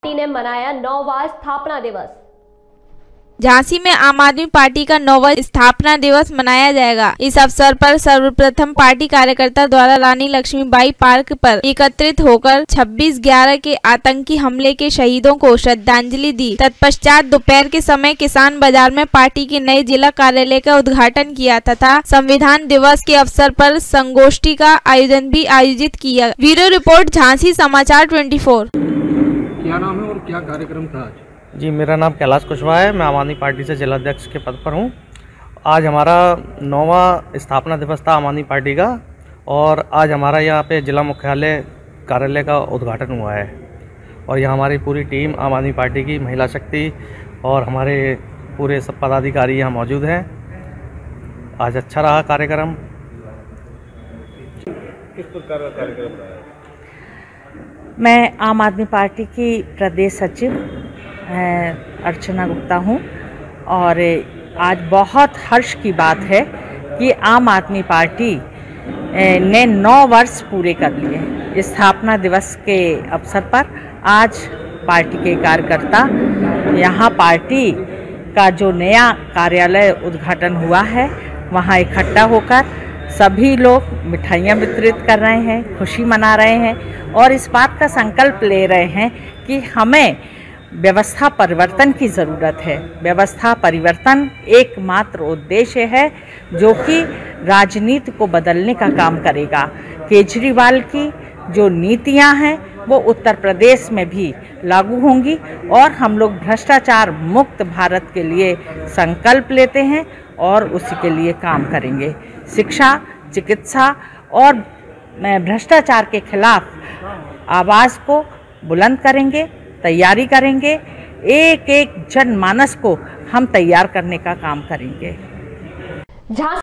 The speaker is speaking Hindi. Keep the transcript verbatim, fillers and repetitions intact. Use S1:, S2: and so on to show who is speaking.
S1: पार्टी ने मनाया नौवां स्थापना दिवस।
S2: झांसी में आम आदमी पार्टी का नौवां स्थापना दिवस मनाया जाएगा। इस अवसर पर सर्वप्रथम पार्टी कार्यकर्ता द्वारा रानी लक्ष्मीबाई पार्क पर एकत्रित होकर छब्बीस ग्यारह के आतंकी हमले के शहीदों को श्रद्धांजलि दी। तत्पश्चात दोपहर के समय किसान बाजार में पार्टी के नए जिला कार्यालय का उद्घाटन किया तथा संविधान दिवस के अवसर पर संगोष्ठी का आयोजन भी आयोजित किया। ब्यूरो रिपोर्ट, झांसी समाचार चौबीस।
S3: क्या नाम है और क्या कार्यक्रम था आज?
S4: जी, मेरा नाम कैलाश कुशवाहा है। मैं आम आदमी पार्टी से जिलाध्यक्ष के पद पर हूँ। आज हमारा नौवां स्थापना दिवस था आम आदमी पार्टी का, और आज हमारा यहाँ पे जिला मुख्यालय कार्यालय का उद्घाटन हुआ है। और यहाँ हमारी पूरी टीम आम आदमी पार्टी की महिला शक्ति और हमारे पूरे सब पदाधिकारी यहाँ मौजूद हैं। आज अच्छा रहा कार्यक्रम।
S3: किस प्रकार का कार्यक्रम रहा?
S5: मैं आम आदमी पार्टी की प्रदेश सचिव अर्चना गुप्ता हूँ, और आज बहुत हर्ष की बात है कि आम आदमी पार्टी ने नौ वर्ष पूरे कर लिए। स्थापना दिवस के अवसर पर आज पार्टी के कार्यकर्ता यहाँ पार्टी का जो नया कार्यालय उद्घाटन हुआ है वहाँ इकट्ठा होकर सभी लोग मिठाइयाँ वितरित कर रहे हैं, खुशी मना रहे हैं और इस बात का संकल्प ले रहे हैं कि हमें व्यवस्था परिवर्तन की ज़रूरत है। व्यवस्था परिवर्तन एकमात्र उद्देश्य है जो कि राजनीति को बदलने का काम करेगा। केजरीवाल की जो नीतियां हैं वो उत्तर प्रदेश में भी लागू होंगी और हम लोग भ्रष्टाचार मुक्त भारत के लिए संकल्प लेते हैं और उसी के लिए काम करेंगे। शिक्षा, चिकित्सा और भ्रष्टाचार के खिलाफ आवाज़ को बुलंद करेंगे, तैयारी करेंगे। एक एक जनमानस को हम तैयार करने का काम करेंगे।